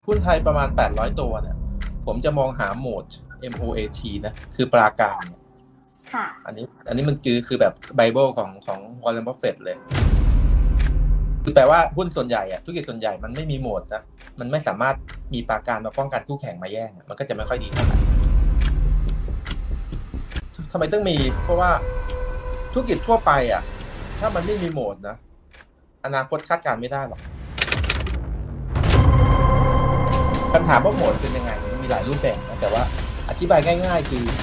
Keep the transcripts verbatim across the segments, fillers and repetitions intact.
หุ้นไทยประมาณแปดร้อยตัวเนี่ยผมจะมองหาโหมด เอ็ม โอ เอ ที นะคือปราการเนี่ยค่ะอันนี้อันนี้มันคือคือแบบไบเบิลของของวอร์เรน บัฟเฟตต์เลยคือแปลว่าหุ้นส่วนใหญ่อะธุรกิจส่วนใหญ่มันไม่มีโหมดนะมันไม่สามารถมีปราการมาป้องกันคู่แข่งมาแย่งมันก็จะไม่ค่อยดีเท่าไหร่ทำไมต้องมีเพราะว่าธุรกิจทั่วไปอะถ้ามันไม่มีโหมดนะอนาคตคาดการณ์ไม่ได้หรอกคำถามว่าโหมดเป็นยังไงมันมีหลายรูปแบบนะแต่ว่าอธิบายง่ายๆคือ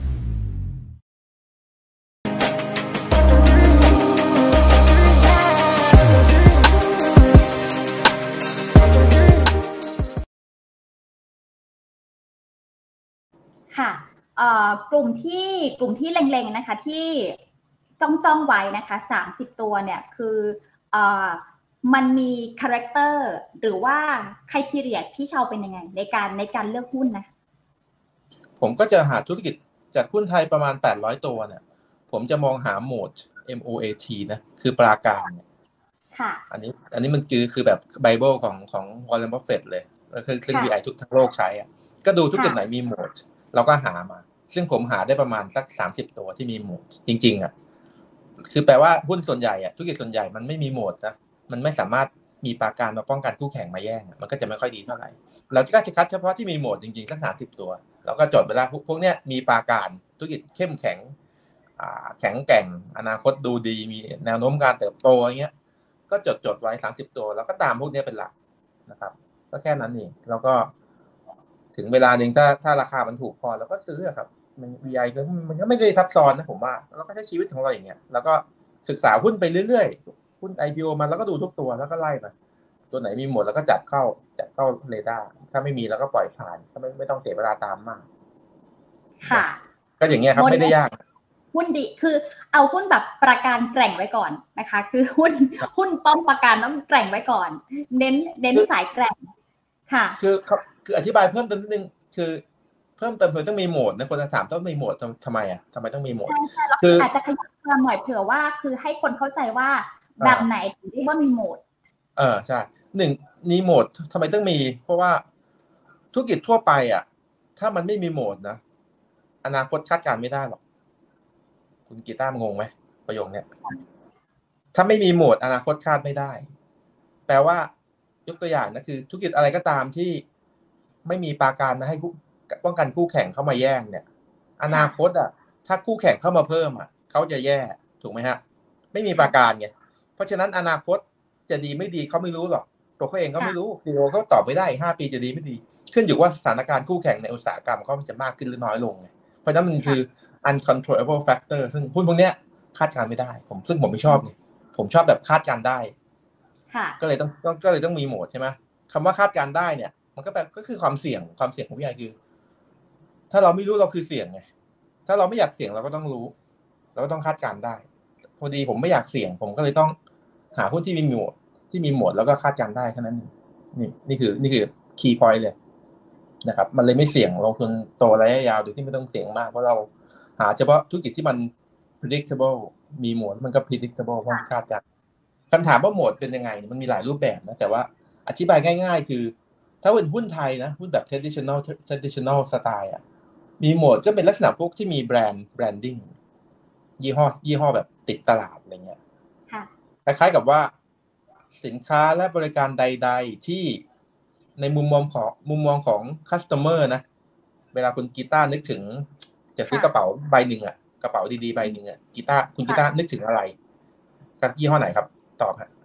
ค่ะกลุ่มที่กลุ่มที่เล็งๆนะคะที่จ้องจ้องไว้นะคะสามสิบตัวเนี่ยคือมันมีคาแรคเตอร์หรือว่าไครทีเรียพี่เชาเป็นยังไงในการในการเลือกหุ้นนะผมก็จะหาธุรกิจจากหุ้นไทยประมาณแปดร้อยตัวเนี่ยผมจะมองหาโหมด เอ็ม โอ เอ ที นะคือปราการเนี่ยค่ะอันนี้อันนี้มันคือคือแบบไบเบิลของของวอร์เรน บัฟเฟตต์เลยก็คือซึ่ง วี ไอ ทุกทั้งโลกใช้อ่ะก็ดูธุรกิจไหนมีโหมดเราก็หามาซึ่งผมหาได้ประมาณสักสามสิบตัวที่มีโหมดจริงๆอ่ะคือแปลว่าหุ้นส่วนใหญ่อ่ะธุรกิจส่วนใหญ่มันไม่มีโหมดนะมันไม่สามารถมีปราการมาป้องกันคู่แข่งมาแย่งมันก็จะไม่ค่อยดีเท่าไหร่เราก็จะคัดเฉพาะที่มีโหมดจริงๆสักสามสิบตัวแล้วก็จดเวลาพวกเนี้ยมีปราการธุรกิจเข้มแข็งแข็งแกร่งอนาคตดูดีมีแนวโน้มการเติบโตอย่างเงี้ยก็จดจดไว้สามสิบตัวแล้วก็ตามพวกนี้เป็นหลักนะครับก็แค่นั้นเองแล้วก็ถึงเวลาหนึ่งถ้าถ้าราคามันถูกพอเราก็ซื้อครับมัน วี ไอ ก็มันก็ไม่ได้ซับซ้อนนะผมว่าเราก็ใช้ชีวิตของเราอย่างเงี้ยแล้วก็ศึกษาหุ้นไปเรื่อยๆหุ้น ไอ พี โอ มาแล้วก็ดูทุกตัวแล้วก็ไล่มาตัวไหนมีหมดแล้วก็จับเข้าจับเข้าเรดาร์ถ้าไม่มีเราก็ปล่อยผ่านถ้าไม่ไม่ต้องเสียเวลาตามมากค่ะก็อย่างเงี้ยครับไม่ได้ยากหุ้นดีคือเอาหุ้นแบบประกันแกร่งไว้ก่อนนะคะคือหุ้นหุ้นป้อมประกันต้องแกร่งไว้ก่อนเน้นเน้นสายแกร่งค่ะคือคืออธิบายเพิ่มเติมนิดนึงคือเพิ่มเติมต้องมีโหมดนะคนจะถามต้องมีโหมดทำไมอ่ะทำไมต้องมีโหมดใช่ใช่แล้วคืออาจจะขยายความหน่อยเผื่อว่าคือให้คนเข้าใจว่าแบบไหนถึงเรียกว่ามีโหมดเออใช่หนึ่งมีโหมดทำไมต้องมีเพราะว่าธุรกิจทั่วไปอ่ะถ้ามันไม่มีโหมดนะอนาคตคาดการณ์ไม่ได้หรอกคุณกีตาร์งงไหมประโยคเนี้ยถ้าไม่มีโหมดอนาคตคาดไม่ได้แปลว่ายกตัวอย่างนะคือธุรกิจอะไรก็ตามที่ไม่มีปราการนะให้ป้องกันคู่แข่งเข้ามาแย่งเนี่ยอนาคตอ่ะถ้าคู่แข่งเข้ามาเพิ่มอ่ะเขาจะแย่ถูกไหมฮะไม่มีปราการไงเพราะฉะนั้นอนาคตจะดีไม่ดีเขาไม่รู้หรอกตัวเขาเองก็ไม่รู้คือเขาตอบไม่ได้ห้าปีจะดีไม่ดีขึ้นอยู่ว่าสถานการณ์คู่แข่งในอุตสาหกรรมเขาจะมากขึ้นหรือน้อยลงไงเพราะฉะนั้นมันคือ uncontrollable factor ซึ่งหุ้นพวกเนี้ยคาดการณ์ไม่ได้ผมซึ่งผมไม่ชอบไงผมชอบแบบคาดการณ์ได้ก็เลยต้องก็เลยต้องมีโหมดใช่ไหมคำว่าคาดการณ์ได้เนี่ยมันก็แบบก็คือความเสี่ยงความเสี่ยงของพี่ใหญ่คือถ้าเราไม่รู้เราคือเสี่ยงไงถ้าเราไม่อยากเสี่ยงเราก็ต้องรู้เราก็ต้องคาดการณ์ได้พอดีผมไม่อยากเสี่ยงผมก็เลยต้องหาหุ้นที่มีโหมดที่มีโหมดแล้วก็คาดการณ์ได้แค่นั้นนี่นี่คือนี่คือ key point เลยนะครับมันเลยไม่เสี่ยงลงทุนโตระยะยาวโดยที่ไม่ต้องเสี่ยงมากเพราะเราหาเฉพาะธุรกิจที่มัน predictable มีโหมดมันก็ predictable เพราะคาดการณ์คำถามว่าโหมดเป็นยังไงมันมีหลายรูปแบบนะแต่ว่าอธิบายง่ายๆคือถ้าเป็นหุ้นไทยนะหุ้นแบบ traditional traditional style อ่ะมีโหมดก็เป็นลักษณะพวกที่มีแบรนด์ branding ยี่ห้อยี่ห้อแบบติดตลาดอะไรเงี้ยคล้ายๆกับว่าสินค้าและบริการใดๆที่ในมุมมองของมุมมองของ customer นะเวลาคุณกีตาร์นึกถึงจะซื้อกระเป๋าใบหนึ่งอ่ะกระเป๋าดีๆใบหนึ่งอ่ะกีตาร์คุณกีตาร์นึกถึงอะไรครับยี่ห้อไหนครับตอบฮะ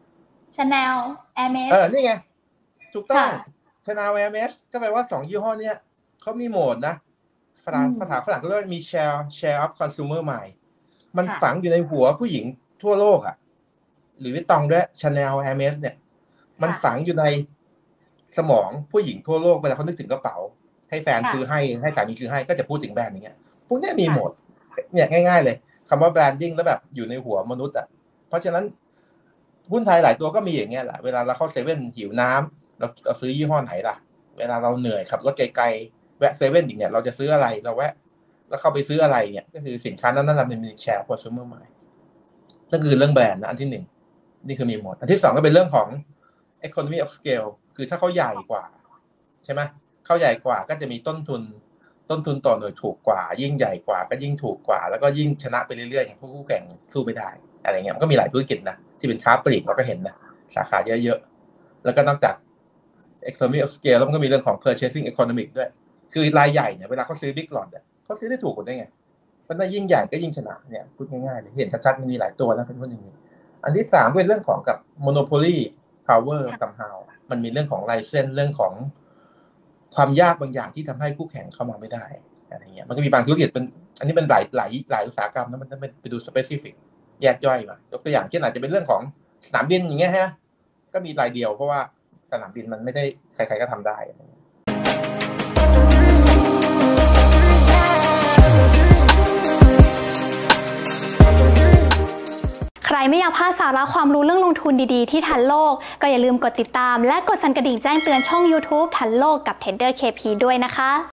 Chanel Hermes เออนี่ไงถูกต้อง Chanel Hermes ก็แปลว่าสองยี่ห้อเนี้ยเขามีโหมดนะภาษาภาษาฝรั่งก็เรียกว่ามี share share of consumer mind มันฝังอยู่ในหัวผู้หญิงทั่วโลกอ่ะหรือวิตองด้วย Chanel Hermes เนี่ยมันฝังอยู่ในสมองผู้หญิงทั่วโลกเวลาเขานึกถึงกระเป๋าให้แฟนซื้อให้ให้สามีซื้อให้ก็จะพูดถึงแบรนด์นี้พวกนี้มีโหมดเนี่ยง่ายๆเลยคำว่าแบรนดิ้งแล้วแบบอยู่ในหัวมนุษย์อ่ะเพราะฉะนั้นหุ้นไทยหลายตัวก็มีอย่างเงี้ยแหละเวลาเราเข้าเซเว่นหิวน้ำเราเราซื้อยี่ห้อไหนล่ะเวลาเราเหนื่อยขับรถไกลๆแวะเซเว่นอีกเนี่ยเราจะซื้ออะไรเราแวะแล้วเข้าไปซื้ออะไรเนี่ยก็คือสินค้านั้นนั่นแหละเป็นแชร์คอน sumer mind นั่นคือเรื่องแบรนด์นะอันที่หนึ่งนี่คือมีหมดอันที่สองก็เป็นเรื่องของ economy of scale คือถ้าเขาใหญ่กว่าช่ไหมเขาใหญ่กว่าก็จะมีต้นทุนต้นทุนต่อหน่วยถูกกว่ายิ่งใหญ่กว่าก็ยิ่งถูกกว่าแล้วก็ยิ่งชนะไปเรื่อยๆอย่างพวกคู่แข่งสู้ไม่ได้อะไรเงี้ยมันก็มีหลายธุรกิจนะที่เป็นค้าปลีกเราก็เห็นนะสาขาเยอะๆแล้วก็นอกจาก economy of scale แล้วมันก็มีเรื่องของ purchasing economic ด้วยคือรายใหญ่เนี่ยเวลาเขาซื้อ big lot เนี่ยเขาซื้อได้ถูกกว่าได้ไงเพราะถ้ายิ่งใหญ่ก็ยิ่งชนะเนี่ยพูดง่ายๆเลยเห็นชัดๆมันมีหลายตัวนะเป็นพวกอย่างนี้อันที่สามเป็นเรื่องของกับ monopoly power somehow มันมีเรื่องของ license เรื่องของความยากบางอย่างที่ทำให้คู่แข่งเข้ามาไม่ได้อะไรเงี้ยมันก็มีบางธุรกิจเป็นอันนี้เป็นหลายหลายหลายอุตสาหกรรมนะมันต้องไปดู specific แยกย่อยมายกตัวอย่างเช่นอาจจะเป็นเรื่องของสนามบินอย่างเงี้ยฮะก็มีรายเดียวเพราะว่าสนามบินมันไม่ได้ใครๆก็ทำได้ใครไม่อยากพลาดสาระความรู้เรื่องลงทุนดีๆที่ทันโลกก็อย่าลืมกดติดตามและกดสั่นกระดิ่งแจ้งเตือนช่อง ยูทูบ ทันโลกกับ Trader เค พี ด้วยนะคะ